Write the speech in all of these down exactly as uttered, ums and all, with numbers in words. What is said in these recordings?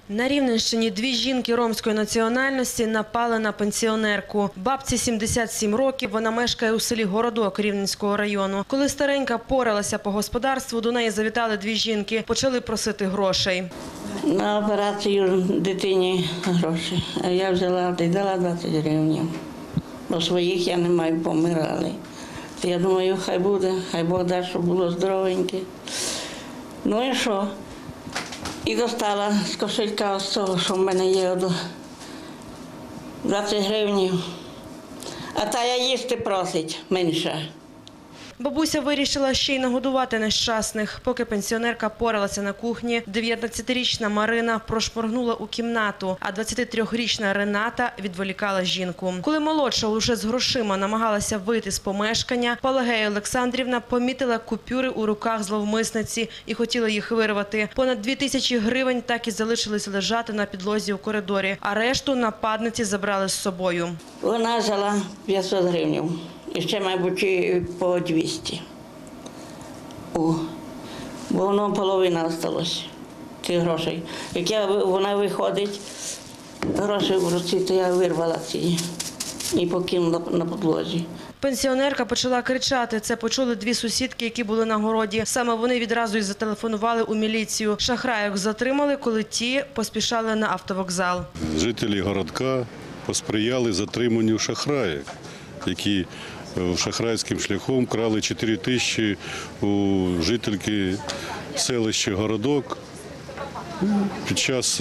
На Рівненщині дві жінки ромської національності напали на пенсіонерку. Бабці сімдесят сім років, вона мешкає у селі Городок Рівненського району. Коли старенька поралася по господарству, до неї завітали дві жінки, почали просити грошей. На операцію дитині гроші. А я взяла і дала двадцять гривень. Бо своїх я не маю, помирали. Я думаю, хай буде, хай Бог дасть, щоб було здоровеньке. Ну і що? І достала з кошелька з того, що в мене є, двадцять гривень. А та я їсти просить менше. Бабуся вирішила ще й нагодувати нещасних. Поки пенсіонерка поралася на кухні, дев'ятнадцятирічна Марина прошморгнула у кімнату, а двадцятитрирічна Рената відволікала жінку. Коли молодша уже з грошима намагалася вийти з помешкання, Пелагея Олександрівна помітила купюри у руках зловмисниці і хотіла їх вирвати. Понад дві тисячі гривень так і залишились лежати на підлозі у коридорі, а решту нападниці забрали з собою. Вона взяла п'ятсот гривень. І ще, мабуть, по двісті. О, бо воно половина залишилася цих грошей. Як я, вона виходить, гроші в руці, то я вирвала ці і покинула на підлозі. Пенсіонерка почала кричати. Це почули дві сусідки, які були на городі. Саме вони відразу й зателефонували у міліцію. Шахрайок затримали, коли ті поспішали на автовокзал. Жителі городка посприяли затриманню шахраїв, які шахрайським шляхом крали чотири тисячі у жительки селища Городок. Під час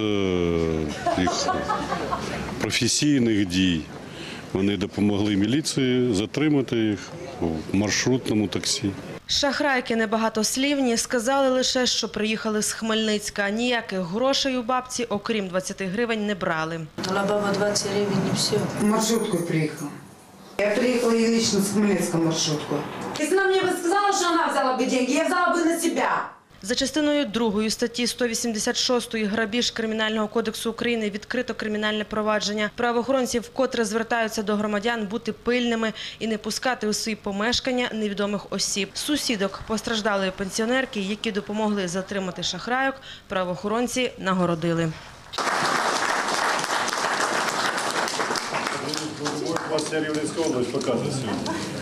їх професійних дій вони допомогли міліції затримати їх у маршрутному таксі. Шахрайки небагатослівні, сказали лише, що приїхали з Хмельницька. Ніяких грошей у бабці, окрім двадцяти гривень, не брали. Дала баба двадцять гривень і все. Маршруткой приехала. Я приехала и лично с Хмельницкой маршрутку. Если она мне бы сказала, что она взяла бы деньги, я взяла бы на себя. За частиною другої статті сто вісімдесят шостої грабіж Кримінального кодексу України відкрито кримінальне провадження. Правоохоронці вкотре звертаються до громадян бути пильними і не пускати у свої помешкання невідомих осіб. Сусідок постраждалої пенсіонерки, які допомогли затримати шахрайок, правоохоронці нагородили. Вас Рівненська область показує сьогодні.